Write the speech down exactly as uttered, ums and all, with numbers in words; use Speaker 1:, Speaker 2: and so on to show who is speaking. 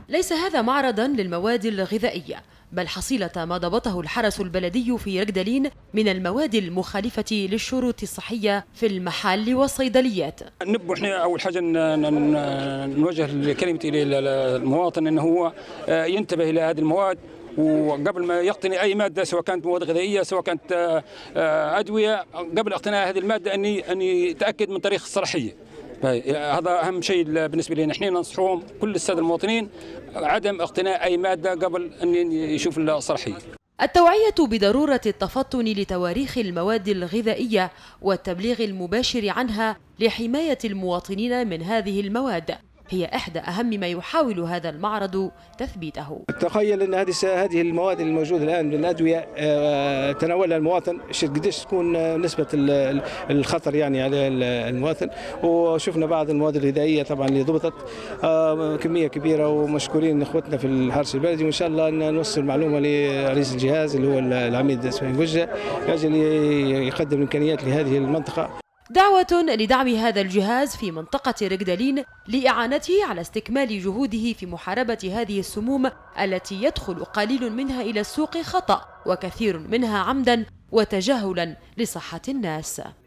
Speaker 1: ليس هذا معرضا للمواد الغذائية، بل حصيلة ما ضبطه الحرس البلدي في ركدلين من المواد المخالفة للشروط الصحية في المحال والصيدليات.
Speaker 2: نبغى احنا اول حاجه نوجه الكلمه الى المواطن انه هو ينتبه الى هذه المواد، وقبل ما يقتني اي ماده سواء كانت مواد غذائيه سواء كانت ادويه، قبل اقتناء هذه الماده اني اني يتاكد من تاريخ الصلاحيه. هذا اهم شيء بالنسبه لنا. احنا ننصحهم كل الساده المواطنين عدم اقتناء اي ماده قبل ان يشوف الصلاحيه.
Speaker 1: التوعية بضرورة التفطن لتواريخ المواد الغذائية والتبليغ المباشر عنها لحماية المواطنين من هذه المواد هي إحدى أهم ما يحاول هذا المعرض تثبيته.
Speaker 3: تخيل أن هذه هذه المواد الموجودة الآن من الأدوية تناولها المواطن، قديش تكون نسبة الخطر يعني على المواطن، وشفنا بعض المواد الغذائية طبعا اللي ضبطت كمية كبيرة، ومشكورين إخوتنا في الحرس البلدي، وإن شاء الله أن نوصل المعلومة لرئيس الجهاز اللي هو العميد اسماعيل بوجة أجل يقدم الإمكانيات لهذه المنطقة.
Speaker 1: دعوة لدعم هذا الجهاز في منطقة ركدلين لإعانته على استكمال جهوده في محاربة هذه السموم التي يدخل قليل منها إلى السوق خطأ وكثير منها عمدا وتجاهلا لصحة الناس.